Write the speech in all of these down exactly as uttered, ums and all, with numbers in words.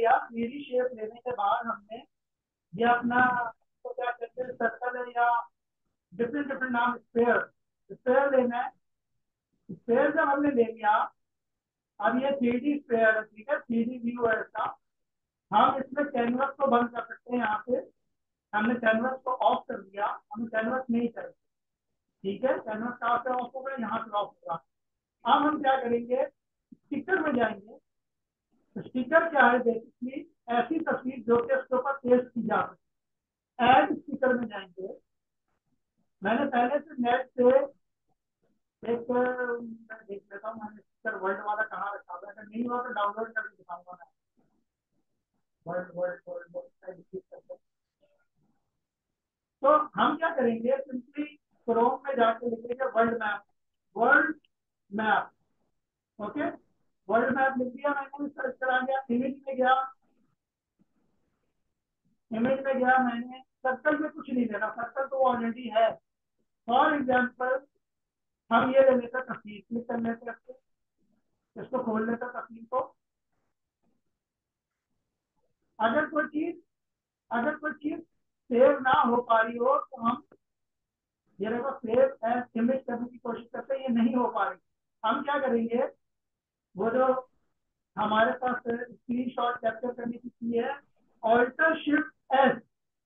लिया, three D shape लेने के बाद हमने ये अपना तो क्या कहते हैं सर्कल है या डिफरेंट डिफरेंट नाम, स्पेयर स्पेयर लेना है। स्पेयर जब हमने ले लिया, अब ये थ्री डी स्पेयर है, ठीक है, थ्री डी व्यू है इसका। हम इसमें कैनवस को बंद कर सकते हैं। यहाँ पे हमने कैनवस को ऑफ कर दिया, हमें कैनवस नहीं चाहिए, ठीक है। कैनवस कहाँ से ऑफ होगा, यहाँ से ऑफ होगा। अब हम क्या करेंगे, स्टिकर में जाएंगे। तो स्टिकर क्या है, बेसिकली ऐसी तस्वीर जो कि उसके ऊपर पेस्ट की जा सकती है। ऐड स्टिकर में जाएंगे। मैंने पहले से नेट से एक मैं देख लेता हूँ, मैंने स्टिकर वर्ल्ड वाला कहाँ रखा हुआ है, अगर नहीं हुआ तो डाउनलोड करके दिखाऊंगा मैं। वर्ल्ड वर्ल्ड वर्ल्ड वर्ल्ड तो हम क्या करेंगे, सिंपली क्रोम में जाके लिखेंगे world map, world map. Okay, world map लिख दिया मैंने, सर्च करा गया, इमेज में गया, इमेज में गया मैंने, सर्कल में कुछ नहीं देना, सर्कल तो ऑलरेडी है। फॉर एग्जाम्पल हम ये ले लेते तस्वीर, क्लिक कर लेते हैं, इसको खोल लेते तस्वीर को। अगर कोई चीज अगर कोई चीज सेव ना हो पा रही हो तो हम ये देखो सेव एज इमेज करने की कोशिश करते हैं, ये नहीं हो पा रही। हम क्या करेंगे, वो जो हमारे पास स्क्रीन शॉट कैप्चर करने की की है, ऑल्टर शिफ्ट एस,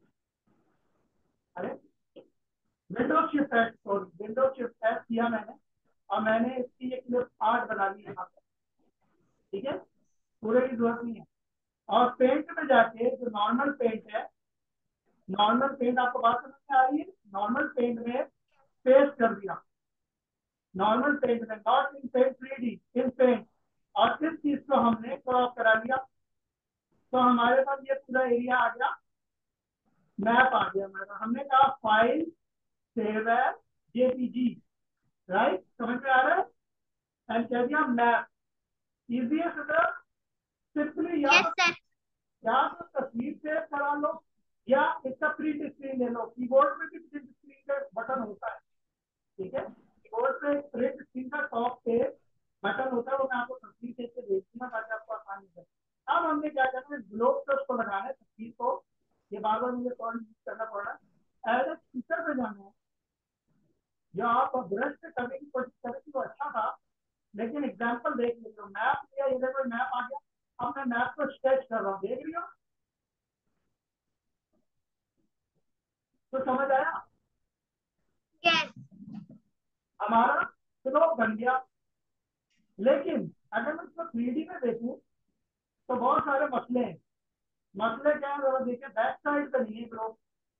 अरे window shift S, sorry window shift S किया मैंने, और मैंने इसकी एक क्लिप आर्ट बना ली यहाँ पर, ठीक है, पूरे की जरूरत नहीं है। और पेंट में जाके जो नॉर्मल पेंट है, नॉर्मल पेंट आपको बात समझ में आ रही है, नॉर्मल पेंट में पेस्ट कर दिया, नॉर्मल पेंट में, not in Paint three D, in Paint. और इस चीज को हमने क्रॉप करा लिया, तो हमारे पास ये पूरा एरिया आ गया, मैप आ गया हमारा। हमने कहा file save as JPG, right, समझ में आ रहा है, एंड कह दिया मैप। इजीएस्ट सिंपली या यस सर। या तो तस्वीर सेव करा लो, या इसका प्रिंट स्क्रीन ले लो। कीबोर्ड में भी प्रिंट स्क्रीन का बटन होता है, ठीक है, कीबोर्ड पे प्रिंट स्क्रीन का टॉप पे बटन होता है, वो मैं आपको तस्वीर देख के भेज दूंगा ताकि आपको आसानी हो। अब हमने क्या करना है, ग्लोब पे उसको लगाना है तस्वीर को, ये बार बार मुझे कॉल यूज करना पड़ रहा है। एज ए स्पीकर पे जाना है, जो आप ब्रश से करने की कोशिश करें तो अच्छा था, लेकिन एग्जाम्पल देख लीजिए, मैप लिया, ये देखो मैप आ गया। अब मैं मैप को स्केच कर रहा हूँ, देख रही हो, तो समझ आया, यस। हमारा स्लोप बन गया। लेकिन अगर मैं इसको थ्री डी में देखूं तो बहुत सारे मसले हैं। मसले क्या है, जरा देखिए, बैक साइड पे नहीं है ग्लोब,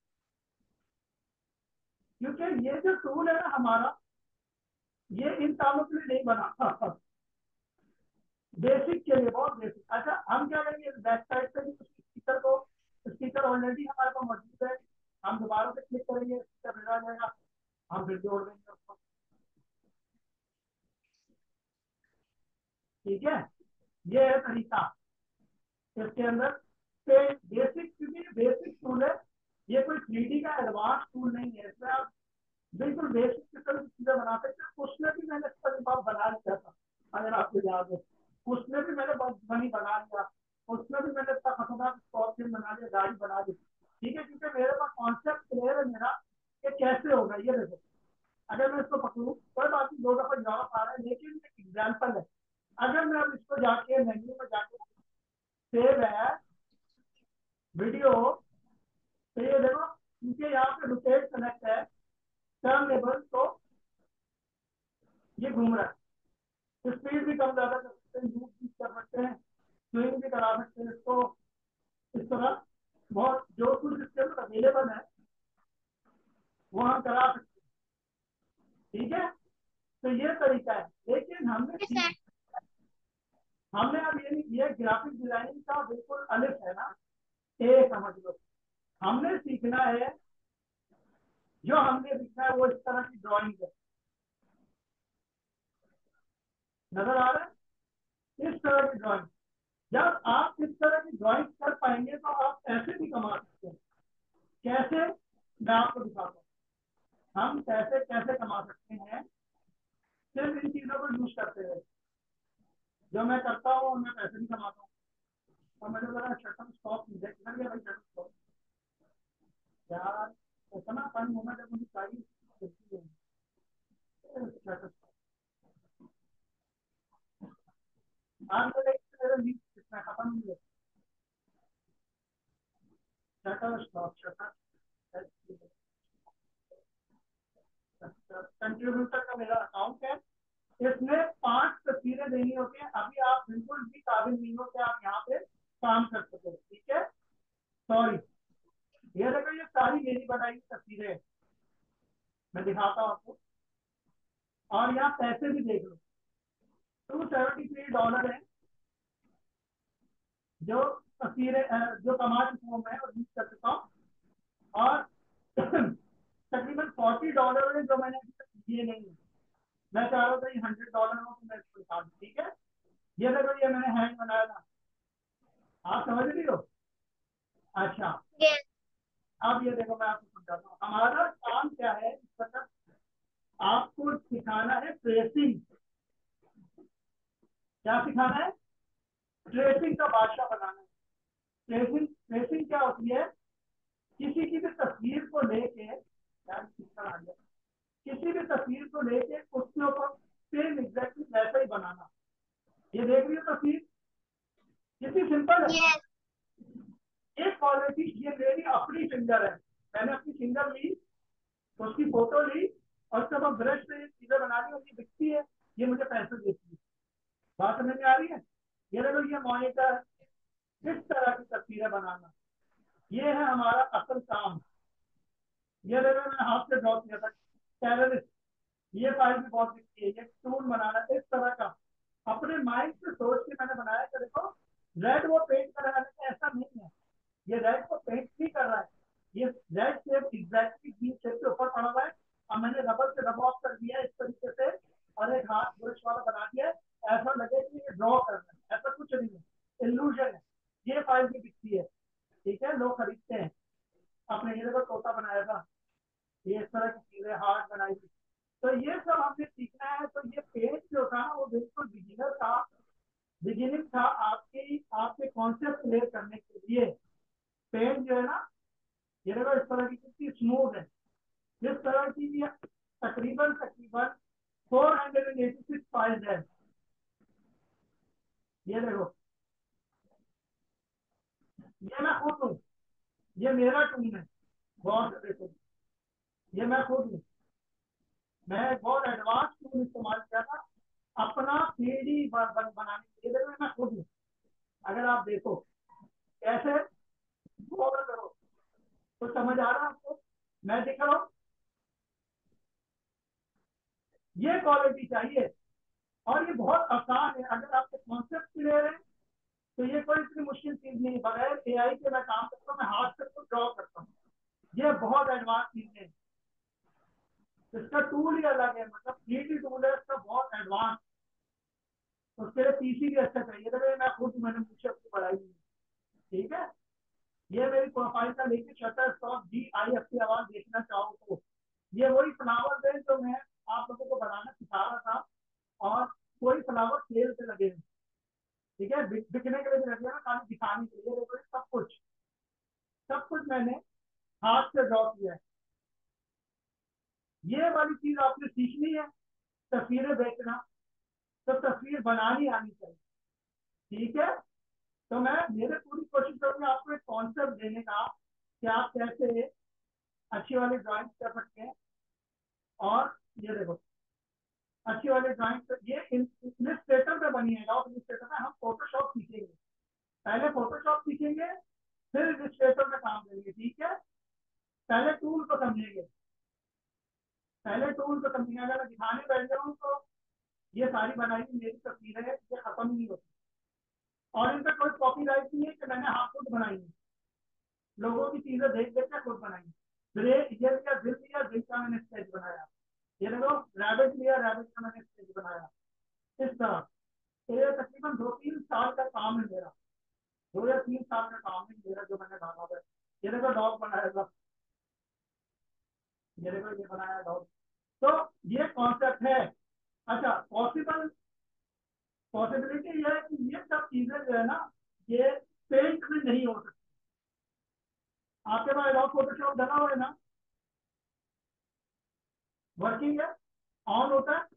क्योंकि ये जो टूल है ना हमारा, ये इन कामों के लिए नहीं बना, बेसिक के लिए, बहुत बेसिक। अच्छा, हम क्या करेंगे, बैक साइड पे भी स्पीकर को, स्पीकर ऑलरेडी हमारे पास मौजूद है, हम दोबारा से क्लिक करेंगे, स्पीकर भेजा जाएगा, हम फिर जोड़ देंगे उसको, ठीक है। ये है तरीका इसके अंदर पेंट, बेसिक, क्योंकि बेसिक टूल है, ये कोई थ्री डी का एडवांस टूल नहीं है, इसमें आप बिल्कुल बेसिक किस्म की चीजें बना सकते हैं। उसमें भी मैंने इसका बना लिया था, अगर आपको याद है, उसमें भी मैंने बनी बना लिया, उसमें भी मैंने इतना खतरनाक स्कॉर्पियन बना लिया, गाड़ी बना ली, ठीक है, क्योंकि मेरे पास कॉन्सेप्ट क्लियर है मेरा कि कैसे होगा। ये देखो, अगर मैं इसको पकड़ू, कोई बात नहीं, दो दफा जवाब आ रहा है, लेकिन एक एग्जाम्पल है। अगर मैं अब इसको जाके मेन्यू में जाके सेव है वीडियो, तो ये देखो, क्योंकि यहाँ पे रोटेट कनेक्ट है, टर्न लेवल, तो ये घूम रहा है। स्पीड भी कम ज्यादा कर सकते हैं, जूम भी कर सकते हैं, स्विंग भी करा सकते हैं इसको, इस तरह बहुत जो कुछ इसके अंदर अवेलेबल है वो हम करा सकते हैं, ठीक है। तो ये तरीका है, लेकिन हमने यस सीख सर। हमने अब ये नहीं, ये ग्राफिक डिजाइनिंग का बिल्कुल अलग है ना, ए समझ लो। हमने सीखना है, जो हमने सीखना है वो इस तरह की ड्राइंग है, नजर आ रहा है, इस तरह की ड्राइंग। जब आप इस तरह की ड्राइंग कर पाएंगे तो आप ऐसे भी कमा सकते हैं। कैसे, मैं आपको दिखाता हूँ हम पैसे कैसे कमा सकते हैं, सिर्फ इन चीजों को यूज करते हुए। जो मैं करता हूँ, मैं पैसे भी कमाता हूँ। और मुझे लगा शटल स्टॉप किधर गया भाई, शटल स्टॉप यार, इतना फन मोमेंट है मुझे सारी शटल स्टॉप। आज मेरे लीक कितना खत्म नहीं है, शटल स्टॉप शटल कंट्रीब्यूटर का मेरा अकाउंट है, इसमें पांच तस्वीरें देनी होती है। अभी आप बिल्कुल भी काबिल नहीं हो कि आप यहाँ पे काम कर सको, ठीक है। सॉरी, ये देखो ये सारी मेरी बनाई हुई तस्वीरें हैं, मैं दिखाता हूँ आपको। और यहाँ पैसे भी देख लो, टू सेवेंटी थ्री डॉलर है जो तस्वीरें जो कमा चुका हूँ मैं और यूज कर चुका हूँ। और तकरीबन फोर्टी डॉलर है जो मैंने अभी तक दिए नहीं है। मैं चाह रहा था ये हंड्रेड डॉलर हो तो मैं इसको दिखा दूँ, ठीक है। ये देखो ये मैंने हैंड बनाया था, आप समझ रही हो। अच्छा, Yes. अब ये देखो मैं आपको समझाता हूँ हमारा काम क्या है। मतलब आपको सिखाना है ट्रेसिंग। क्या सिखाना है? ट्रेसिंग का बादशाह बनाना है। ट्रेसिंग ट्रेसिंग क्या होती है? किसी की भी तस्वीर को लेके, यार किसका आ गया, किसी भी तस्वीर को लेके उसके ऊपर सेम एग्जैक्टली वैसा ही बनाना। ये देख रही हो तस्वीर, कितनी सिंपल है। Yes. एक क्वालिटी, ये मेरी अपनी फिंगर है, मैंने अपनी फिंगर ली, उसकी फोटो ली और जब हम ब्रश से चीजें बना ली, उसकी दिखती है, ये मुझे पैसे देती है। बात समझ में आ रही है। ये देखो ये मॉनिटर, किस तरह की तस्वीरें बनाना, ये है हमारा असल काम। ये देखो मैंने हाथ से ड्रॉ किया था टेररिस्ट, ये फाइल भी बहुत दिखती है। ये टूल बनाना इस तरह का अपने माइंड से सोच के मैंने बनाया कि देखो रेड वो पेंट कर रहा है, ऐसा नहीं है, ये रेड को पेंट नहीं कर रहा है, ये red shape exactly B shape के ऊपर पड़ा हुआ है और मैंने रबर से रब ऑफ कर दिया है इस तरीके से और एक हाथ ब्रश वाला बना दिया है, ऐसा लगे कि ये ड्रॉ कर रहा है, ऐसा कुछ नहीं है, इल्यूजन है। ये फाइल भी दिखती है, ठीक है, लोग खरीदते हैं। आपने ये देखो तोता बनाया था, ये इस तरह की चीजें हार्ट बनाई थी। तो ये सब हमने सीखना है। तो ये पेज जो था वो बिल्कुल बिगिनर था, बिगिनिंग था आपकी, आपके कॉन्सेप्ट क्लियर करने के लिए। पेज जो है ना, ये देखो इस तरह की कितनी स्मूथ है, जिस तरह की ये तकरीबन तकरीबन four hundred and eighty six file है। ये देखो, ये मैं खुद हूँ, ये मेरा टूल है, गौर से देखो, ये मैं खुद हूँ। मैं बहुत एडवांस टूल इस्तेमाल किया था अपना थ्री डी बनाने के लिए, मैं खुद हूँ। अगर आप देखो कैसे, गौर करो तो समझ आ रहा है आपको, मैं दिख रहा हूँ, ये क्वालिटी चाहिए। और ये बहुत आसान है, अगर आपके कॉन्सेप्ट क्लियर है तो ये कोई इतनी मुश्किल चीज नहीं। बगैर एआई के मैं काम करता हूँ, मैं हाथ से तो ड्रॉ करता हूँ, ये बहुत एडवांस चीज है। इसका टूल ही अलग है, मतलब थ्री डी टूल है इसका बहुत एडवांस। तो उसके लिए पीसी भी अच्छा चाहिए था। मैं खुद मैंने मुझसे अपनी पढ़ाई की, ठीक है। ये मेरी प्रोफाइल का लेके Shutterstock D I F की आवाज देखना चाहो तो ये वही फ्लावर है जो मैं आप लोगों को बनाना सिखा रहा था। और कोई फ्लावर सेल पे लगे हैं, ठीक है, बिकने के लिए भी लगे ना, खाली दिखाने के लिए। देखो सब कुछ सब कुछ मैंने हाथ से ड्रॉ किया है। ये वाली चीज आपने सीखनी है, तस्वीरें देखना, तो तस्वीर बनानी आनी चाहिए, ठीक है। तो मैं मेरे पूरी कोशिश करूंगा आपको एक कॉन्सेप्ट देने का कि आप कैसे अच्छी वाली ड्राइंग कर सकते हैं। और ये देखो अच्छी वाली ड्राइंग, तो ये इलस्ट्रेटर पे बनिएगा, और इलस्ट्रेटर में हम फोटोशॉप सीखेंगे। पहले फोटोशॉप सीखेंगे, फिर इलस्ट्रेटर में काम करेंगे, ठीक है। पहले टूल को समझेंगे, पहले टूल को समझेंगे। अगर मैं दिखाने बैठ जाऊँ तो ये सारी बनाई हुई मेरी तस्वीरें हैं, ये खत्म नहीं होती। और इनका कोई कॉपीराइट नहीं है कि मैंने हाथ खुद बनाई है, लोगों की चीजें देख देख के खुद बनाई। ये लिया दिल लिया, दिल का मैंने स्केच बनाया। ये देखो रैबिट लिया, रैबिट का मैंने स्केच बनाया, इस तरह। तो ये तकरीबन दो तीन साल का काम है मेरा, दो या तीन साल का काम है मेरा जो मैंने डाला है। ये देखो डॉग बनाया था, ये देखो ये बनाया डॉग। तो ये कॉन्सेप्ट है। अच्छा, पॉसिबल पॉसिबिलिटी ये है कि ये सब चीजें जो है ना, ये पेंट में नहीं हो सकती। आपके पास एडोब फोटोशॉप डला हुआ है ना, वर्किंग है, ऑन होता है,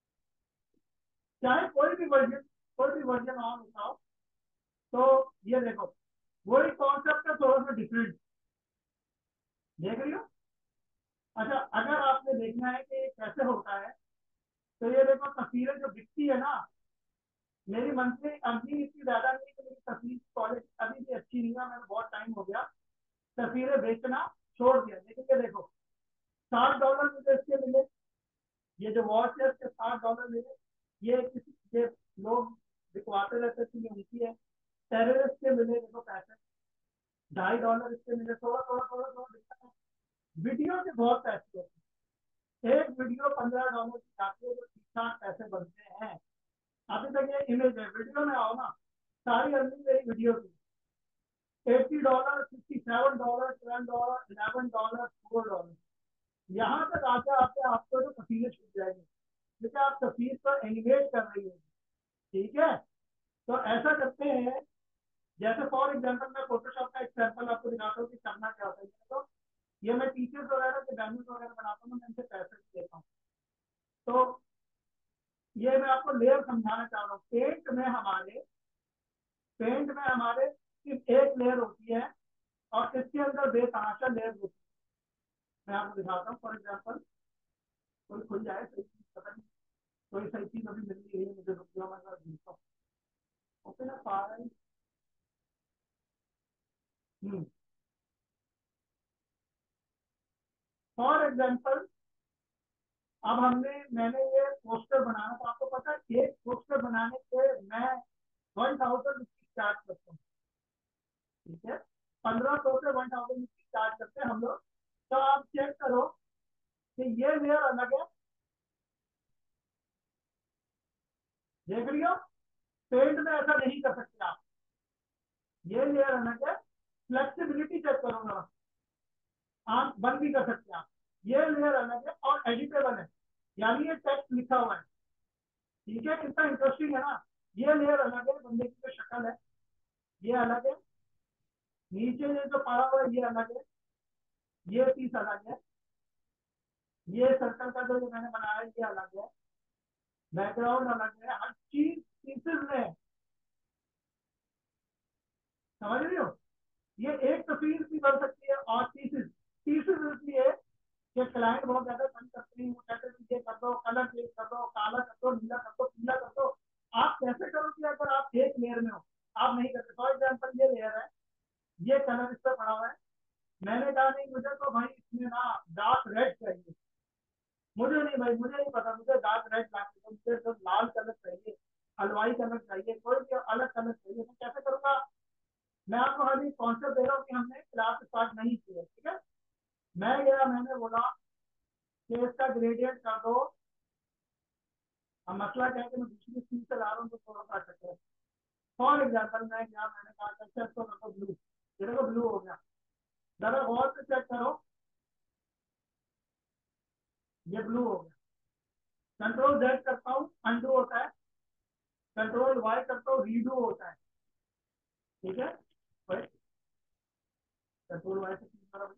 चाहे कोई भी वर्जन कोई भी वर्जन ऑन होता हो। तो ये देखो, वही कॉन्सेप्ट है, थोड़ा सा डिफरेंट, देख रही हो। अच्छा, अगर आपने देखना है कि कैसे होता है, तो ये देखो तस्वीरें जो दिखती है ना, मेरी मंथली अर्निंग इतनी ज्यादा नहीं है कि मेरी तस्वीर की क्वालिटी अभी भी अच्छी नहीं है, मैंने बहुत टाइम हो गया तस्वीरें बेचना छोड़ दिया। लेकिन ये देखो, साठ डॉलर मुझे इसके मिले, ये जो वॉच है इसके साठ डॉलर मिले। ये किसी ये लोग दिखवाते रहते थे, ये उनकी है। टेररिस्ट के मिले देखो पैसे, ढाई डॉलर इसके मिले, थोड़ा थोड़ा थोड़ा थोड़ा दिखता है। वीडियो के बहुत पैसे होते हैं, एक वीडियो पंद्रह डॉलर की जाती है, जो ठीक ठाक पैसे बनते हैं। अभी तक ये इमेज है, वीडियो में आओ ना, सारी अर्निंग मेरी वीडियो की। Eighty dollar, fifty seven dollar, twelve dollar, eleven dollar, four dollar, यहाँ तक आते आते आपको जो तस्वीरें छूट जाएगी, क्योंकि आप तस्वीर को एनिमेट कर रही है। ठीक है, तो ऐसा करते हैं, जैसे फॉर एग्जाम्पल मैं फोटोशॉप का एग्जाम्पल आपको दिखाता हूँ कि करना क्या होता है। तो ये मैं टीचर्स वगैरह के बैनर्स वगैरह बनाता हूँ, मैं इनसे पैसे देता हूँ। तो ये मैं आपको लेयर समझाना चाह रहा हूँ। पेंट में हमारे पेंट में हमारे सिर्फ एक लेयर होती है, और इसके अंदर बेतहाशा लेयर होती है। मैं आपको दिखाता हूँ, फॉर एग्जाम्पल कोई खुल जाए सही चीज, पता नहीं कोई सही चीज अभी मिल रही है मुझे, रुपया मैं ढूंढता हूँ। ओके ना, फाइल। हम्म फॉर एग्जाम्पल, अब हमने मैंने ये पोस्टर बनाना, तो आपको पता है एक पोस्टर बनाने के मैं वन थाउजेंड रुपीज चार्ज करता हूँ। ठीक है, पंद्रह सौ से वन थाउजेंड रुपीज चार्ज करते हैं हम लोग। तो आप चेक करो कि ये लेयर अलग है, देख रही हो। पेंट में ऐसा नहीं कर सकते आप, ये लेयर अलग है। फ्लेक्सिबिलिटी चेक करो ना, आप बंद भी कर सकते हैं आप। ये लेयर अलग है और एडिटेबल है, यानी ये टेक्स्ट लिखा हुआ है। ठीक है, कितना इंटरेस्टिंग है ना। ये लेयर अलग है, बंदे की जो शक्ल है ये अलग है, नीचे ये जो पड़ा हुआ है ये अलग है, ये पीस अलग है, ये सर्कल का जो मैंने बनाया है ये अलग है, बैकग्राउंड अलग है, हर चीज पीसेस में। समझ रही हो, ये एक तस्वीर भी बन सकती है, और पीसेस पीसेस इसलिए कि क्लाइंट बहुत ज्यादा तंग करते हैं, वो कहते हैं ये कर दो, कलर चेंज कर दो, काला कर दो, नीला कर दो, पीला कर दो। आप कैसे करोगे अगर आप एक लेयर में हो, आप नहीं करते। फॉर एग्जाम्पल ये लेयर है, ये कलर इस पर पड़ा हुआ है, मैंने कहा नहीं मुझे तो भाई इसमें ना डार्क रेड चाहिए। मुझे नहीं भाई, मुझे नहीं पता, मुझे डार्क रेड चाहिए, तो मुझे तो लाल कलर चाहिए, हलवाई कलर चाहिए, कोई भी अलग कलर चाहिए। मैं कैसे करूंगा? मैं आपको खाली कॉन्सेप्ट दे रहा हूँ कि हमने क्लास स्टार्ट नहीं किया। ठीक है, मैं गया, मैंने बोला कि इसका ग्रेडियंट कर दो। अब मसला क्या है कि मैं दूसरी चीज से ला रहा हूँ, तो थोड़ा सा चक्कर है। फॉर एग्जाम्पल मैं गया, मैंने कहा अच्छा इसको रखो ब्लू, ये देखो ब्लू हो गया। जरा गौर से चेक करो, ये ब्लू हो गया। कंट्रोल जेड करता हूँ, अंडू होता है। कंट्रोल वाई करता हूँ, रीडू होता है। ठीक है, कंट्रोल वाई से क्लिक करो,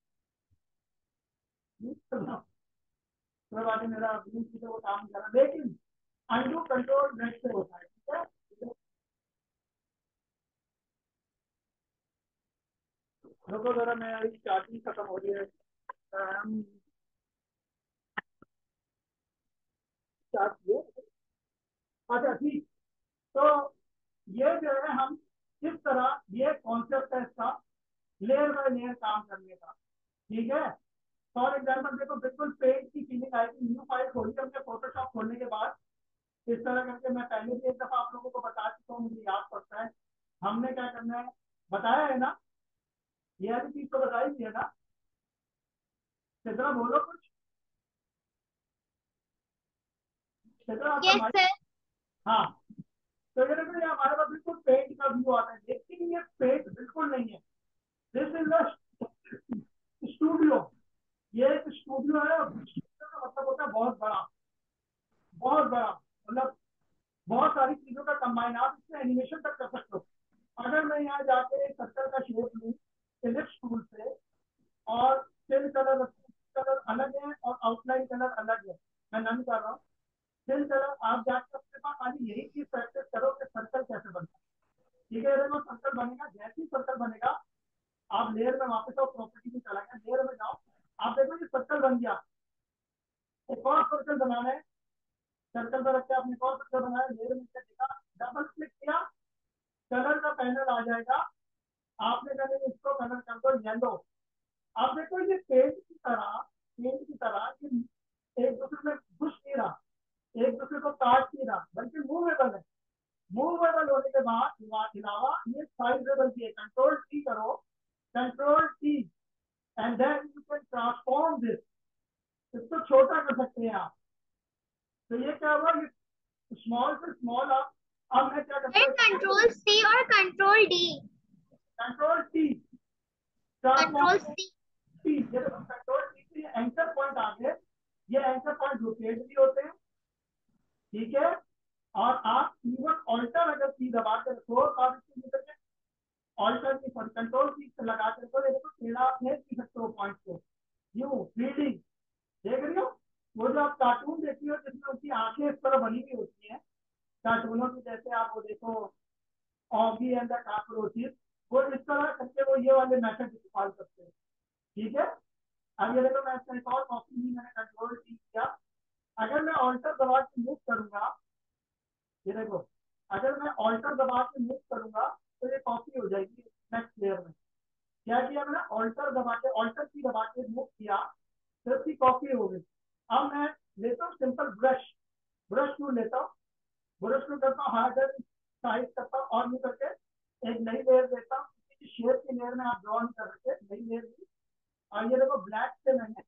कोई बात नहीं, मेरा ब्लू से वो काम कर रहा है, लेकिन अंडू कंट्रोल जेड से होता है। ठीक है, रुको जरा, मेरी चार्जिंग खत्म हो रही है। हम चार्ज किए, अच्छा ठीक। तो ये जो है हम किस तरह, ये कॉन्सेप्ट है इसका, लेयर बाय लेयर काम करने का। ठीक है, फॉर एग्जाम्पल देखो, बिल्कुल पेज की फीलिंग आएगी। न्यू फाइल खोली हमने फोटोशॉप खोलने के बाद, इस तरह करके मैं पहले भी एक दफा आप लोगों को बता चुका हूँ, मुझे याद पड़ता है। हमने क्या करना है, बताया है ना, ये वाली चीज तो बताई थी है ना। चित्रा बोलो कुछ, चित्रा आपका Yes, माइक। sir. हाँ, तो ये देखो, ये हमारे पास बिल्कुल पेंट का व्यू आता है, लेकिन ये पेंट बिल्कुल नहीं है। दिस इज द स्टूडियो, ये एक स्टूडियो है, और स्टूडियो का मतलब होता है बहुत बड़ा, बहुत बड़ा, मतलब बहुत सारी चीजों का कंबाइन। आप इसमें एनिमेशन तक कर सकते हो। अगर मैं यहाँ पैनल आ जाएगा, आपने कहा इसको कलर कर दो येलो। आप देखो ये पेंट की तरह, पेंट की तरह ये एक दूसरे में घुस नहीं रहा, एक दूसरे को काट नहीं रहा, बल्कि मूवेबल है। मूवेबल होने के बाद अलावा ये साइजेबल भी है। कंट्रोल टी करो, control T, and then you can transform this, इसको छोटा कर सकते हैं आप। तो ये क्या हुआ, ये स्मॉल से स्मॉल आप, अब मैं क्या करता हूँ, कंट्रोल सी और control D. Control T control transform C. T, ये कंट्रोल टी के एंकर पॉइंट आ गए, ये एंकर पॉइंट रोटेट भी होते हैं, ठीक है। और आप इवन ऑल्टर अगर की दबा के रखो तो आप इसको करके ऑल्टर की कंट्रोल की लगा के रखो, देखो टेढ़ा आप नहीं की सकते हो पॉइंट को, यूं रीडिंग देख रही हो। वो जो आप कार्टून देखती हो जिसमें उसकी आंखें इस तरह बनी हुई होती हैं कार्टूनों की, जैसे आप वो देखो ऑगी एंड द कॉकरोचेस, वो इस तरह करके वो ये वाले मेथड इस्तेमाल करते हैं, ठीक है। अब ये देखो मैं इसका एक और कॉपी नहीं, मैंने कंट्रोल की किया, अगर मैं ऑल्टर दबा के मूव करूंगा, ये देखो अगर मैं ऑल्टर दबा के मूव करूंगा तो ये कॉपी हो जाएगी नेक्स्ट लेयर में। क्या किया मैंने, ऑल्टर दबा के, ऑल्टर की दबा के मूव किया तो इसकी कॉपी हो गई। अब मैं लेता हूँ सिंपल ब्रश, ब्रश टूल लेता हूँ, ब्रश टूल करता हूँ, हार्डर साइज करता हूँ और यूँ करके एक नई लेयर देता हूँ, शेप की लेयर में आप ड्रॉ नहीं कर सकते, नई लेयर दी। और ये देखो ब्लैक से मैंने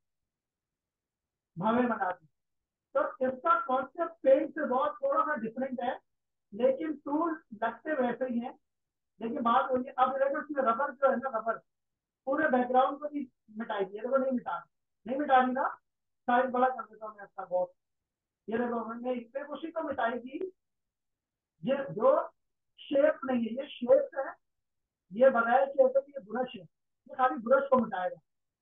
भवे बना दी। तो इसका कॉन्सेप्ट पेंट से बहुत थोड़ा सा डिफरेंट है, लेकिन टूल लगते वैसे ही है। लेकिन बात वही है, अब देखो इसमें रबर जो है ना, रबर पूरे बैकग्राउंड को भी मिटाई दी, देखो नहीं मिटा नहीं मिटा दी ना, साइज बड़ा कर देता हूँ मैं इसका बहुत। ये देखो मैंने इसमें उसी को मिटाई दी, ये जो शेप नहीं है ये शेप है, ये बगैर शेप है, ये ब्रश है, ये खाली ब्रश को मिटाएगा,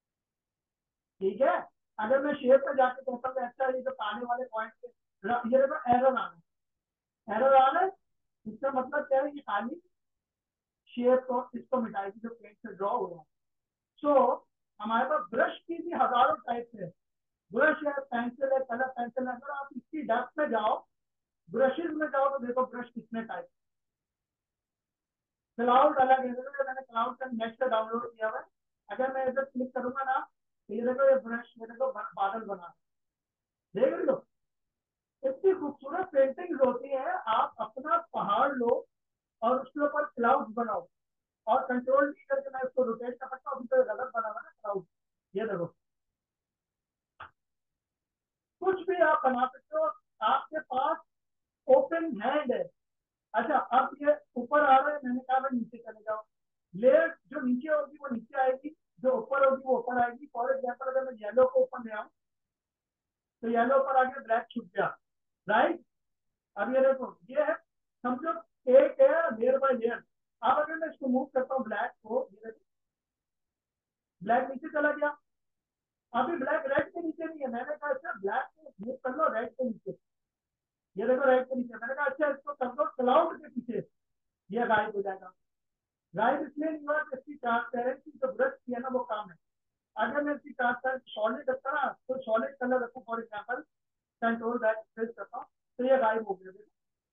ठीक है। अगर मैं शेप पे जाके कहता हूँ अच्छा ये जो काले वाले पॉइंट पे, ये देखो एरर आ रहा है, एरर आ रहा है, इसका मतलब क्या है, ये खाली शेप को इसको मिटाएगी जो पेंट से ड्रॉ हुआ है। सो हमारे पास ब्रश की भी हजारों टाइप है, ब्रश है, पेंसिल है, कलर पेंसिल है। अगर आप इसकी डेप्थ में जाओ, ब्रशेज में जाओ तो देखो ब्रश कितने टाइप। क्लाउड अलग है, मैंने क्लाउड का नेट से डाउनलोड किया हुआ है, अगर मैं इधर क्लिक करूंगा ना तो ये देखो ये ब्रश, ये देखो बादल बना, देख रहे हो इतनी खूबसूरत पेंटिंग्स होती है। आप अपना पहाड़ लो और उसके ऊपर क्लाउड्स बनाओ, और कंट्रोल डी करके मैं इसको रोटेट कर सकता हूँ, तो गलत बना हुआ ना क्लाउड, ये देखो कुछ भी आप बना सकते हो, आपके पास ओपन हैंड है। अच्छा अब ये ऊपर आ रहा है, मैंने कहा भाई नीचे चले जाओ, लेयर जो नीचे होगी वो नीचे आएगी, जो ऊपर होगी वो ऊपर आएगी। फॉर एग्जाम्पल अगर मैं येलो को ऊपर ले आऊँ तो येलो ऊपर आ गया, ब्लैक छुप गया, राइट। अब ये देखो ये है, समझो एक है लेयर बाय लेयर। अब अगर मैं इसको मूव करता हूँ ब्लैक को, ये देखो ब्लैक नीचे चला गया, अभी ब्लैक रेड के नीचे नहीं है, मैंने कहा अच्छा ब्लैक को मूव कर लो रेड के नीचे, ये देखो रेड के नीचे, मैंने कहा अच्छा इसको कर दो क्लाउड के पीछे, ये गायब हो जाएगा। गायब इसलिए नहीं हुआ कि इसकी ट्रांसपेरेंसी जो ब्रश की है ना वो काम है। अगर मैं इसकी ट्रांसपेरेंसी सॉलिड रखता ना, तो सॉलिड कलर रखूँ for example, control back press करता हूँ तो ये गायब हो गया।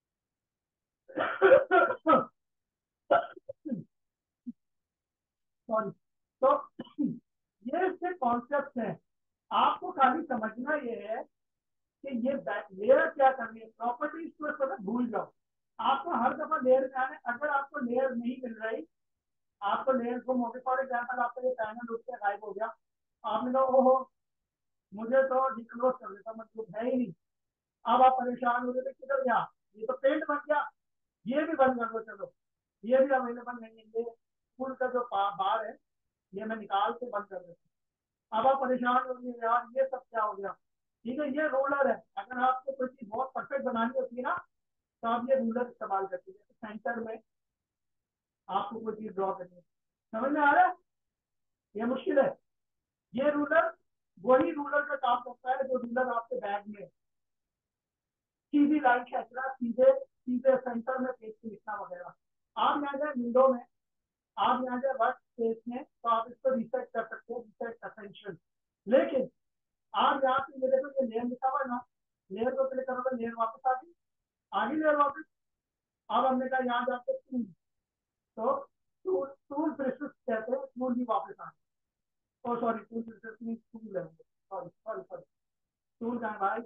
सॉरी। तो ये इसके कॉन्सेप्ट हैं, आपको खाली समझना ये है कि ये लेयर क्या करनी है, प्रॉपर्टीज को थोड़ा भूल जाओ। आपको हर दफा लेयर में आने, अगर आपको लेयर नहीं मिल रही, आपको लेयर गुम हो गई, फॉर एग्जाम्पल आपका ये पैनल उठ के गायब हो गया, आपने कहा ओहो मुझे तो डिक्लोज कर देता, मतलब है ही नहीं। अब आप परेशान हो गए किधर गया, ये तो पेंट बन गया, ये भी बंद कर दो, चलो ये भी अवेलेबल नहीं है, ये फुल का जो बार है ये मैं निकाल के बंद कर देता हूँ। अब आप परेशान हो गए यार ये सब क्या हो गया, ठीक है। ये रूलर है, अगर आपको कोई चीज बहुत परफेक्ट बनानी होती है ना तो आप ये रूलर इस्तेमाल करते हैं। सेंटर में आपको कोई चीज ड्रॉ करनी है, समझ में आ रहा है, ये मुश्किल है। ये रूलर वही रूलर का काम करता है जो रूलर आपके बैग में सीधी लाइन खींचना, सीधे सीधे सेंटर में पेज पे लिखना वगैरह। आप यहाँ जाए विंडो में, आप यहाँ जाए वर्क स्पेस में, तो आप इसको रिसेट कर सकते हैं, रिसेट असेंशियल। लेकिन आप यहाँ पे ये देखो ये लेयर लिखा हुआ है ना, लेयर को क्लिक करोगे लेयर वापस आ गई, आ गई लेयर वापस। अब हमने कहा यहाँ जाके तो टूल टूल ब्रशेस कहते हैं, टूल भी वापस आ गए। ओ सॉरी, टूल ब्रशेस नहीं, टूल है, सॉरी सॉरी सॉरी, टूल का भाई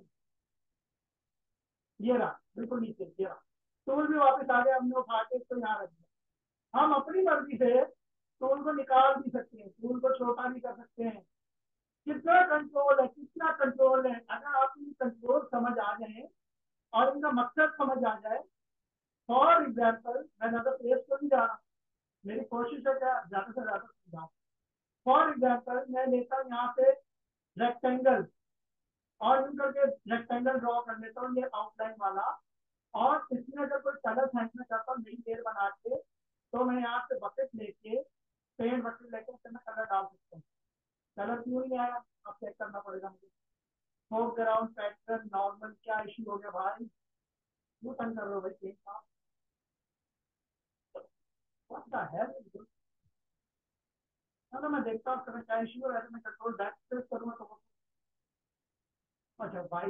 ये रहा, बिल्कुल नीचे ये रहा, टूल भी वापस आ गया, हमने उठा के इसको यहाँ रख दिया। हम अपनी मर्जी से टूल को निकाल भी सकते हैं, टूल को छोटा भी कर सकते हैं। कितना कंट्रोल है, कितना कंट्रोल है। अगर आप कंट्रोल समझ आ जाए और इनका मकसद समझ आ जाए, फॉर एग्जाम्पल मैं ज्यादा तेज तो नहीं जा रहा, मेरी कोशिश है क्या ज्यादा से ज्यादा समझाऊं। फॉर एग्जाम्पल मैं लेता हूँ यहाँ पे रेक्टेंगल, और यूं करके रेक्टेंगल ड्रॉ कर लेता हूँ, ये आउटलाइन वाला। और इसमें अगर कोई कलर फेंकना चाहता हूँ नई लेयर बना के, तो मैं यहाँ से बकेट लेके, पेंट बकेट लेके उसमें कलर डाल सकता हूँ। कलर क्यों नहीं आया, अब चेक करना पड़ेगा मुझे। फोरग्राउंड पैटर्न नॉर्मल, क्या इशू हो गया भाई, क्यों तंग कर रहे हो भाई पेंट का, क्या है। ना मैं देखता हूँ क्या इशू है, मैं कंट्रोल बैक प्रेस करूँगा तो। अच्छा भाई,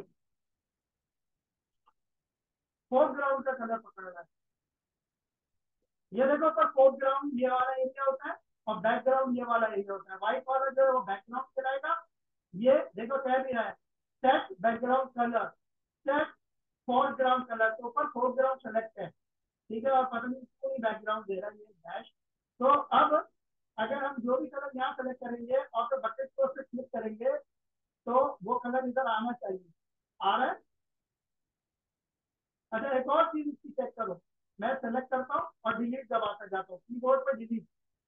फोरग्राउंड का कलर पकड़ना है, ये देखो, पर फोरग्राउंड ये वाला एरिया होता है और बैकग्राउंड ये वाला एरिया होता है। व्हाइट वाला जो है वो बैकग्राउंड चलाएगा। ये देखो कह भी रहा है set background colour, set foreground colour, तो ऊपर फोरग्राउंड सेलेक्ट है, ठीक है, और पता नहीं कोई बैकग्राउंड दे रहा है ये डैश। तो अब अगर हम जो भी कलर यहाँ सेलेक्ट करेंगे और फिर बकेट को उससे क्लिक करेंगे, तो वो कलर इधर आना चाहिए, आ रहा है। अच्छा एक और चीज इसकी चेक करो, मैं सेलेक्ट करता हूँ और डिलीट दबाता जाता हूँ, कीबोर्ड पर डिलीट।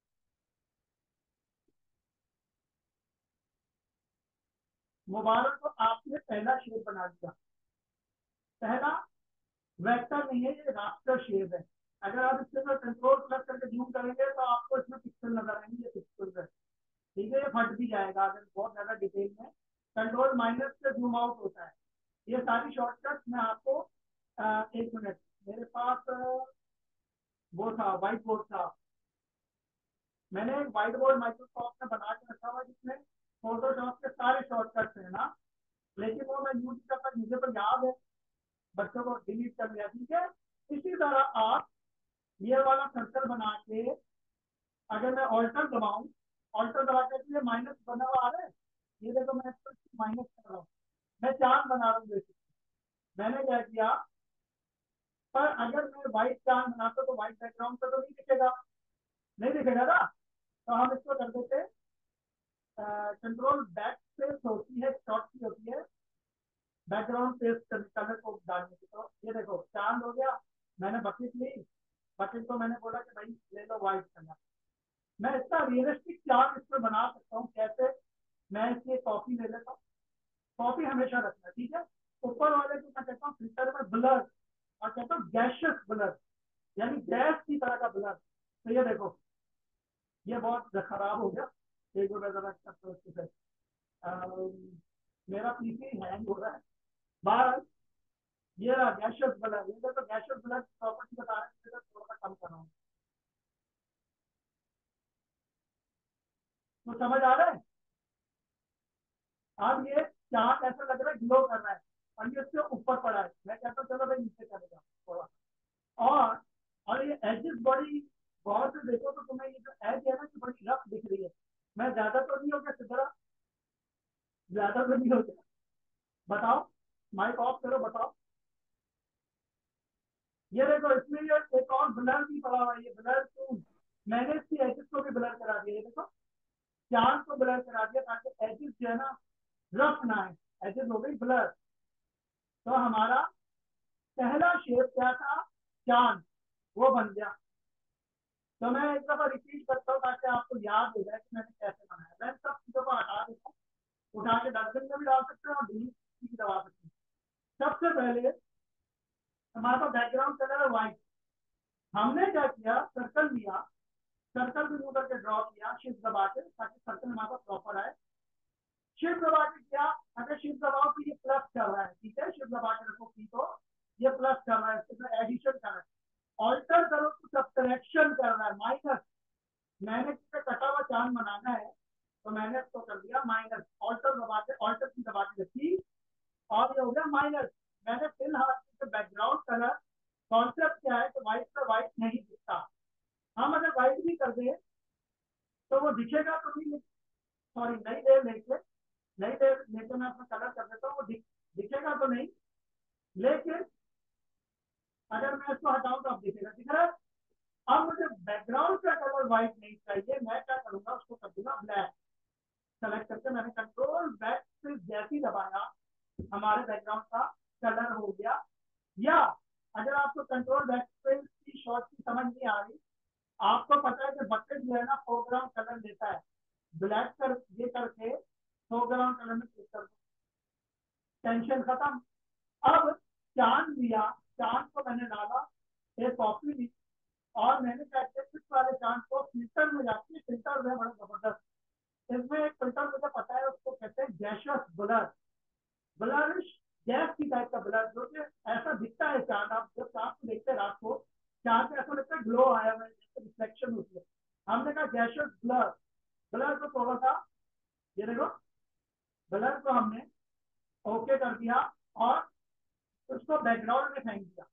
मुबारक को आपने पहला शेप बना दिया, पहला वेक्टर नहीं है, ये रास्टर शेप है। अगर आप इसके अंदर कंट्रोल प्लस करके जूम करेंगे तो आपको इसमें पिक्सल नजर आएंगे, ये पिक्सल है, ठीक है, ये फट भी जाएगा अगर बहुत ज्यादा डिटेल में। कंट्रोल माइनस से जूम आउट होता है। ये सारी शॉर्टकट मैं आपको आ, एक मिनट, मेरे पास आ, वो था व्हाइट बोर्ड था, मैंने एक व्हाइट बोर्ड माइक्रोसॉफ्ट में बना के रखा हुआ जिसमें फोटोशॉप के सारे शॉर्टकट्स हैं ना, लेकिन वो मैं यूज नहीं करता, मुझे तो याद है, बच्चों को डिलीट कर लिया, ठीक है। इसी तरह आप ये वाला सर्कल बना के, अगर मैं ऑल्टर दबाऊं, ऑल्टर दबा के ये माइनस बना हुआ आ रहा है, ये देखो मैं इसको माइनस कर रहा हूँ, मैं चांद बना रहा हूँ बेसिकली। मैंने क्या किया, पर अगर मैं व्हाइट चांद बनाता तो व्हाइट बैकग्राउंड पर तो नहीं दिखेगा, नहीं दिखेगा ना, तो हम इसको कर देते, कंट्रोल बैक स्पेस होती है, शॉर्ट की होती है बैकग्राउंड पेस्ट कलर को डालने की। तो ये देखो चांद हो गया, मैंने बकेट ली, बकेट को मैंने बोला कि भाई ले लो व्हाइट कलर। मैं इतना रियलिस्टिक चार्ट इस पर बना सकता हूँ कैसे, मैं इसकी कॉपी ले लेता हूँ, कॉपी हमेशा रखना, ठीक है। ऊपर वाले को मैं कहता हूँ फिल्टर में ब्लर, और कहता हूँ गैशियस ब्लर, यानी गैस की तरह का ब्लर। तो ये देखो ये बहुत खराब हो गया, एक दो जरा करता हूँ इसके साथ। मेरा पीसी हैंग हो रहा है बार, ये रहा गैशियस ब्लर, ये तो गैशियस ब्लर की प्रॉपर्टी बता रहे हैं, थोड़ा सा कम कर रहा हूँ, तो समझ आ रहा है। अब ये चार्ट ऐसा लग रहा है ग्लो कर रहा है, और ये उसके ऊपर पड़ा है, मैं कहता हूँ चलो भाई नीचे चलेगा थोड़ा। और और ये एजेस बड़ी गौर से देखो तो तुम्हें ये जो एज है ना कि बड़ी रफ दिख रही है। मैं ज्यादा तो नहीं हो गया सिद्धरा, ज्यादा तो नहीं हो गया, बताओ, माइक ऑफ करो बताओ। ये देखो इसमें ये एक और ब्लर भी पड़ा हुआ है, ये ब्लर टूल, मैंने इसकी एजेस को भी ब्लर करा दिया, ये देखो चांद को ब्लर करा दिया ताकि एजेस जो है ना रफ ना है, एजेस हो गई ब्लर। तो हमारा पहला शेप क्या था, चांद, वो बन गया। तो मैं एक दफा रिपीट करता हूँ ताकि आपको याद हो जाए कि मैंने कैसे बनाया। मैं सब चीजों को हटा देता हूँ, उठा के डस्टबिन में भी डाल सकते हैं और डिलीट भी दबा सकते हैं। सबसे पहले हमारे पास बैकग्राउंड कलर है व्हाइट, हमने क्या किया, सर्कल लिया, सर्कल भी मुंह करके ड्रॉ किया शिफ्ट दबा के, ताकि सर्कल हमारे पास प्रॉपर आए। शिफ्ट दबा के क्या, अगर शिफ्ट दबाओ तो ये प्लस कर रहा है, ठीक है, शिफ्ट दबा के रखो की, तो ये प्लस कर रहा है, इसके एडिशन कर रहा है। ऑल्टर करो तो सब्ट्रैक्शन कर रहा है, माइनस। मैंने किसी कटा हुआ चांद बनाना है तो मैंने इसको कर दिया माइनस, ऑल्टर दबा के, ऑल्टर की दबा के रखी, और ये हो गया माइनस। मैंने फिलहाल बैकग्राउंड कलर, कॉन्सेप्ट क्या है कि व्हाइट पे व्हाइट नहीं दिखता, हम अगर व्हाइट नहीं चाहिए, मैं क्या करूंगा उसको कर दूंगा ब्लैक। सेलेक्ट करके मैंने कंट्रोल बैक से जैसे ही दबाया हमारे बैकग्राउंड का कलर हो गया। या अगर आपको कंट्रोल बैक की शॉर्ट की समझ नहीं आ रही, आपको पता है कि बकेट जो है ना फोरग्राउंड कलर लेता है, ब्लैक कर ये करके फोरग्राउंड कलर में क्लिक कर दो, टेंशन खत्म। अब चांद लिया, चांद को मैंने डाला, एक कॉपी ली और मैंने क्या किया, इस वाले चांद को फिल्टर में जाके, फिल्टर जो है बड़ा जबरदस्त, इसमें एक फिल्टर मुझे पता है, उसको कहते हैं गैशियस ब्लर, ब्लरिश गैस की टाइप का ब्लर, जो कि ऐसा दिखता है चांद, आप जब चांद को देखते हैं रात को, चांद पे ऐसा लगता है ग्लो आया हुआ है, रिफ्लेक्शन उसमें। हमने कहा गैशियस ब्लर, ब्लर को थोड़ा सा, ये देखो, ब्लर को हमने ओके कर दिया और उसको बैकग्राउंड में फेंक दिया,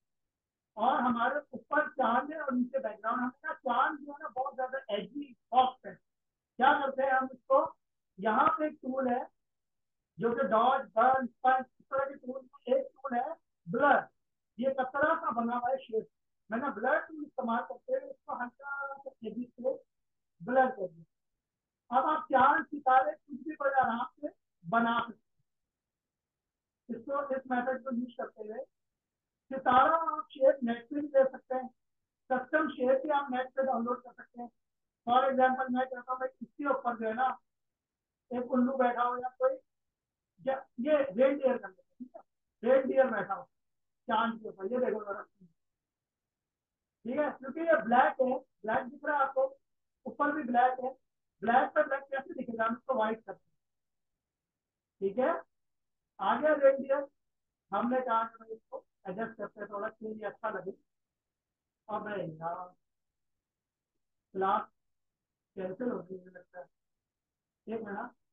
और हमारे ऊपर चांद है और नीचे बैकग्राउंड। हमने कहा चांद जो है ना बहुत ज्यादा एजी सॉफ्ट है, क्या करते हैं हम इसको, यहाँ पे एक टूल है जो कि डॉज बर्न पंच इस तरह के टूल में एक टूल है ब्लर, ये कतरा सा बना हुआ है शेप, मैंने ब्लर टूल इस्तेमाल करते हुए इसको हल्का सा एजी से ब्लर कर दिया। अब आप चांद सितारे कुछ भी बड़े आराम से बना सकते हैं इसको, इस मेथड को यूज करते हुए। सितारा आप शेप नेट से भी ले सकते हैं, कस्टम शेप भी आप नेट से डाउनलोड कर सकते हैं। फॉर एग्जाम्पल मैं कहता हूँ इसके ऊपर जो है ना एक उल्लू बैठा हो या कोई, ये रेड डियर कर लेते हैं, ठीक है, रेड डियर बैठा हो चांद के ऊपर, ये देखो जरा, ठीक है, क्योंकि ये ब्लैक है, ब्लैक दिख रहा है आपको, ऊपर भी ब्लैक है, ब्लैक पर ब्लैक कैसे दिखेगा, हम इसको व्हाइट करते हैं, ठीक है। आ गया रेड डियर, हमने कहा कि भाई इसको एडजस्ट करते हैं थोड़ा कि ये अच्छा लगे। अब यार क्लास कैंसिल हो गई मुझे लगता है, एक मिनट,